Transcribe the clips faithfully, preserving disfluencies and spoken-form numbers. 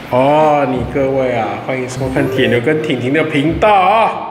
哦，你各位啊，欢迎收看铁牛跟婷婷的频道啊。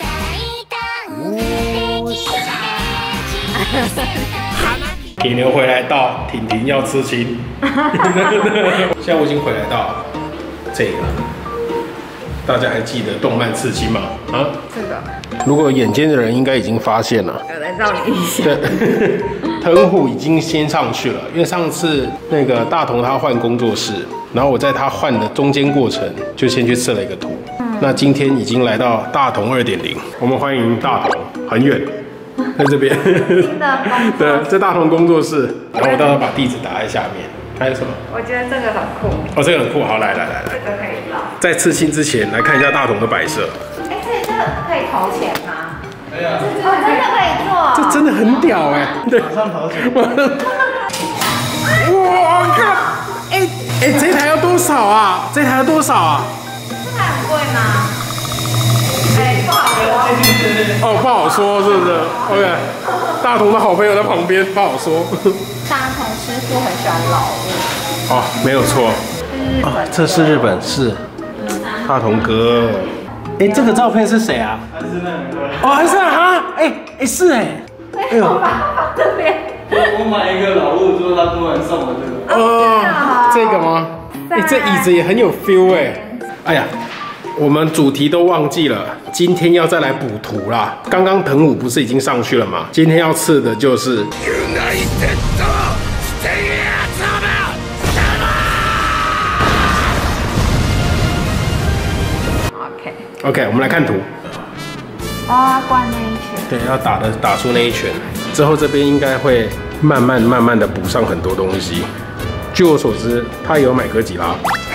铁牛回来到，婷婷要刺青。现在我已经回来到这个，大家还记得动漫刺青吗？啊， 这个。 如果眼尖的人应该已经发现了。 有人照你一下。 对，藤虎已经先上去了，因为上次那个大同他换工作室，然后我在他换的中间过程就先去测了一个图。嗯、那今天已经来到大同 二点零， 我们欢迎大同，很远。在这边，对，在大同工作室，然后我到时候把地址打在下面。还有什么？ 我觉得这个很酷。 哦，这个很酷，好，来来来来， 这个可以捞。 在刺青之前来看一下大同的摆设。 哎，所以这个可以投钱吗？可以啊。哦，真的可以做。 这真的很屌哎！对，马上投钱。哇，你看，哎哎，这台要多少啊？这台要多少啊？ 这台很贵吗？哎，不好说。 哦，不好说，是不是 ？OK， 大同的好朋友在旁边，不好说。 大同师傅很喜欢老物。 哦，没有错。啊，这是日本，是大同哥。哎，这个照片是谁啊？还是那个？哦，还是啊？哎哎，是哎。 哎呦，我把它放这边。 我买一个老物之后，他突然送我这个。 哦，这个吗？哎，这椅子也很有 feel 哎。哎呀。我们主题都忘记了，今天要再来补图啦。刚刚藤虎不是已经上去了吗？今天要刺的就是。 OK。 OK， 我们来看图。 哦，灌那一圈。 对，要打的打出那一圈，之后这边应该会慢慢慢慢的补上很多东西。据我所知，他也有买哥吉拉。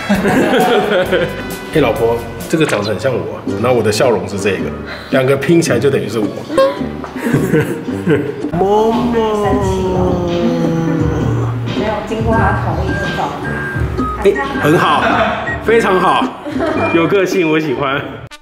嘿，老婆。这个长得很像我，然后我的笑容是这个，两个拼起来就等于是我。默默。 没有经过他同意就照顾。 哎，很好，非常好，有个性，我喜欢。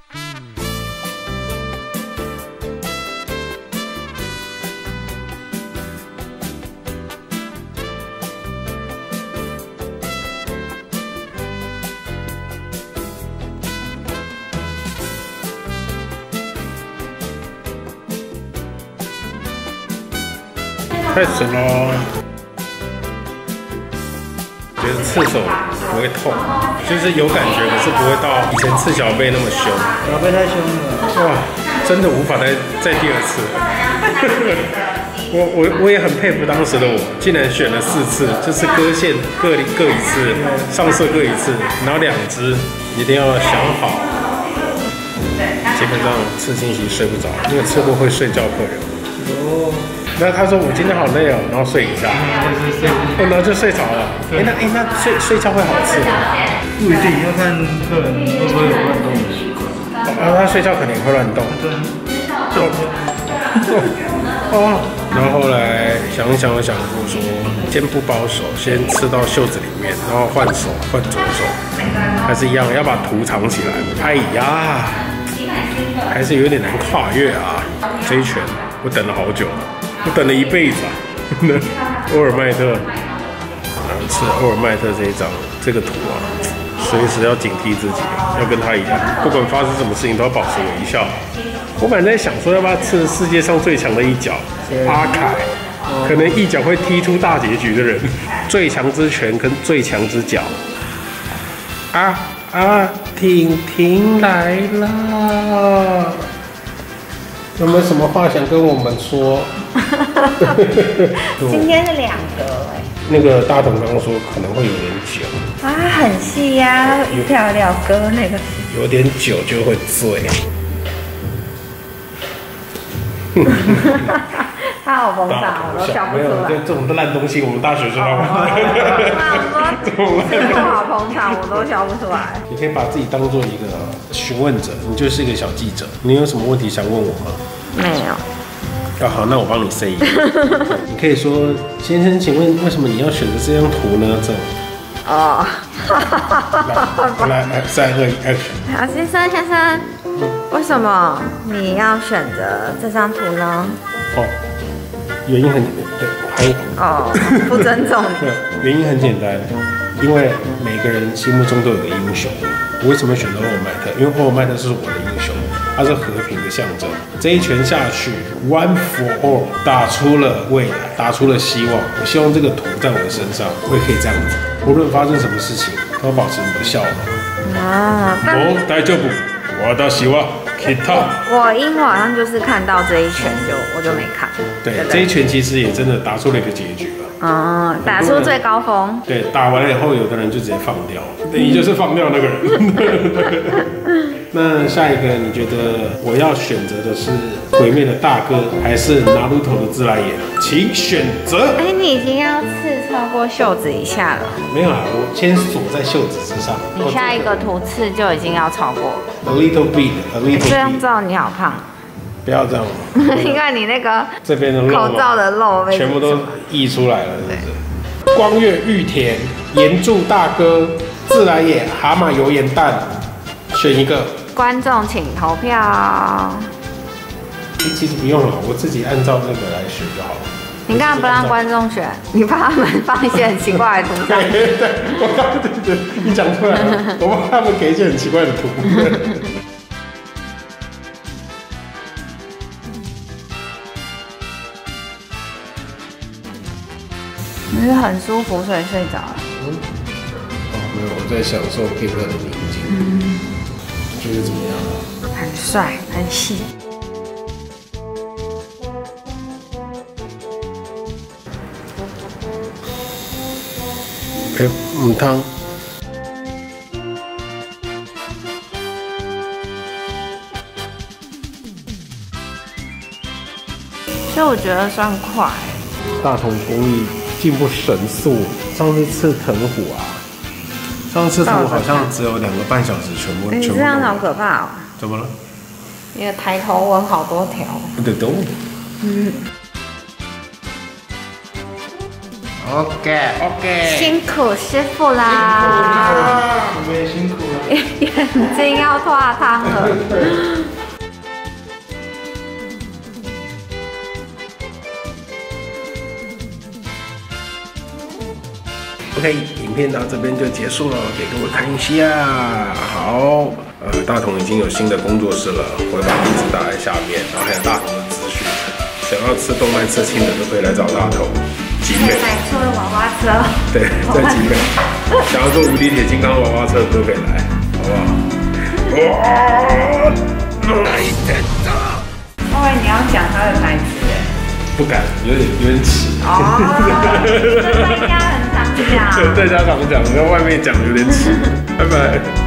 开始喽！觉得刺手不会痛，就是有感觉，可是不会到以前刺小贝那么凶。 小贝太凶了， 哇，真的无法再再第二次了。我我我也很佩服当时的我，竟然选了四次，就是割线各各一次，上色各一次，然后两只一定要想好。基本上刺青其实睡不着，因为刺过会睡觉客人。哦。那他说我今天好累哦，然后睡一下，然后就睡着了。哎，那哎那睡睡觉会好吃吗？ 不一定，要看客人会不会有乱动的习惯。 然后他睡觉肯定会乱动。对。哦。然后后来想一想，我想过说，先不保守，先刺到袖子里面，然后换手，换左手，还是一样要把图藏起来。哎呀，还是有点难跨越啊，这一拳我等了好久。我等了一辈子啊！欧尔麦特，然后是欧尔麦特这一张这个图啊，随时要警惕自己，要跟他一样，不管发生什么事情都要保持微笑。我本来在想说，要不要刺世界上最强的一脚阿凯，可能一脚会踢出大结局的人，最强之拳跟最强之脚。啊啊，婷婷来了！有没有什么话想跟我们说？ 今天是两个哎。 那个大同刚刚说可能会有点久啊，很细呀、啊，一条条割那个。 有点久就会醉。 他好膨胀，我都笑不出来。 没有，这种烂东西我们大学生要玩。 这么好捧场，我都笑不出来。 你可以把自己当做一个询问者，你就是一个小记者。你有什么问题想问我吗？ 没有。 啊，好，那我帮你 say 一个。你可以说，先生，请问为什么你要选择这张图呢？这。 哦。 来来，三二一 ，action。 好，先生先生，为什么你要选择这张图呢？ 哦，原因很对，还哦，不尊重你。 对，原因很简单， 因为每个人心目中都有个英雄。我为什么选择欧尔麦特？因为欧尔麦特是我的英雄，他是和平的象征。这一拳下去 ，One for all， 打出了未来，打出了希望。我希望这个图在我的身上，我也可以这样子，无论发生什么事情，都保持你的笑容。 啊， 我大丈夫，我的希望。 我因为好像就是看到这一拳就我就没看。 对，这一拳其实也真的打出了一个结局了。 嗯，打出最高峰。 对，打完了以后，有的人就直接放掉，你就是放掉那个人。那下一个，你觉得我要选择的是鬼灭的大哥，还是拿鲁头的自来也？请选择。 哎，你已经要刺超过袖子以下了。 没有啊，我先锁在袖子之上。 你下一个图刺就已经要超过。 A little bit, a little bit。 这样照你好胖。 不要这样。 因为你那个这边的口罩的肉全部都溢出来了，是不是？光月玉田、岩柱大哥、自来也、蛤蟆油盐蛋，选一个。 观众请投票。 其实不用了，我自己按照那个来选就好了。 你干嘛不让观众选？你怕他们放一些很奇怪的图上？ 对对，我刚刚对对，你讲出来了，我怕他们给一些很奇怪的图。 你是很舒服，所以睡着了。 嗯，哦，没有，我在享受片刻的宁静。嗯，觉得怎么样？ 很帅，很细。 哎，母汤。 所以我觉得算快。 大同工艺进步神速，上次刺藤虎啊，上次藤虎好像只有两个半小时全部。 你这样好可怕哦！ 怎么了？ 你的抬头纹好多条。 对对。嗯。OK OK。 辛苦师傅啦！ 我们也辛苦了。 眼睛要脱汤了。 OK， 影片到这边就结束了，给各位看一下。好，呃，大同已经有新的工作室了，我会把地址打在下面，然后还有大同的资讯。想要吃动漫刺青的都可以来找大同。集美买错了娃娃车。 对，在集美。想要做无敌铁金刚娃娃车都可以来，好不好？哇！来天的！ 因为你要讲他的台词。 不敢，有点有点耻。 哦，在家很常讲。 在家常讲，在外面讲有点耻。拜拜。